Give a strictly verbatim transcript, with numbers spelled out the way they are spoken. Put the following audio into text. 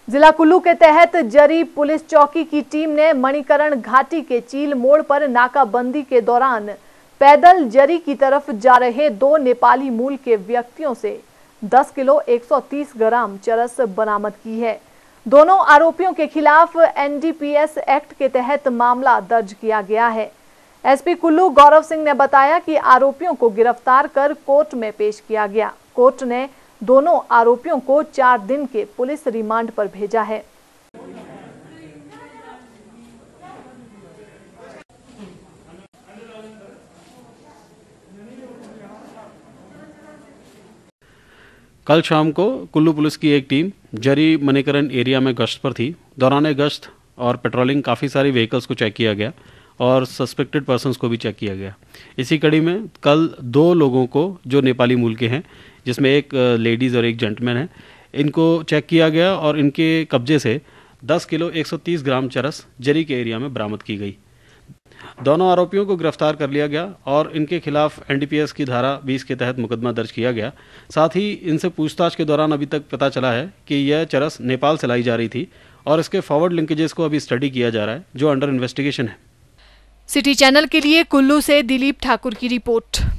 जिला कुल्लू के तहत जरी पुलिस चौकी की टीम ने मणिकरण घाटी के चील मोड़ पर नाकाबंदी के दौरान पैदल जरी की तरफ जा रहे दो नेपाली मूल के व्यक्तियों से दस किलो एक सौ तीस ग्राम चरस बरामद की है। दोनों आरोपियों के खिलाफ N D P S act के तहत मामला दर्ज किया गया है। एस पी कुल्लू गौरव सिंह ने बताया कि आरोपियों को गिरफ्तार कर कोर्ट में पेश किया गया। कोर्ट ने दोनों आरोपियों को चार दिन के पुलिस रिमांड पर भेजा है। कल शाम को कुल्लू पुलिस की एक टीम जरी मणिकरण एरिया में गश्त पर थी। दौरान गश्त और पेट्रोलिंग काफ़ी सारी व्हीकल्स को चेक किया गया और सस्पेक्टेड पर्सन्स को भी चेक किया गया। इसी कड़ी में कल दो लोगों को जो नेपाली मूल के हैं, जिसमें एक लेडीज़ और एक जेंटलमैन है, इनको चेक किया गया और इनके कब्जे से दस किलो एक सौ तीस ग्राम चरस जरी के एरिया में बरामद की गई। दोनों आरोपियों को गिरफ्तार कर लिया गया और इनके खिलाफ एन डी पी एस की धारा बीस के तहत मुकदमा दर्ज किया गया। साथ ही इनसे पूछताछ के दौरान अभी तक पता चला है कि यह चरस नेपाल से लाई जा रही थी और इसके फॉरवर्ड लिंकेजेस को अभी स्टडी किया जा रहा है, जो अंडर इन्वेस्टिगेशन है। सिटी चैनल के लिए कुल्लू से दिलीप ठाकुर की रिपोर्ट।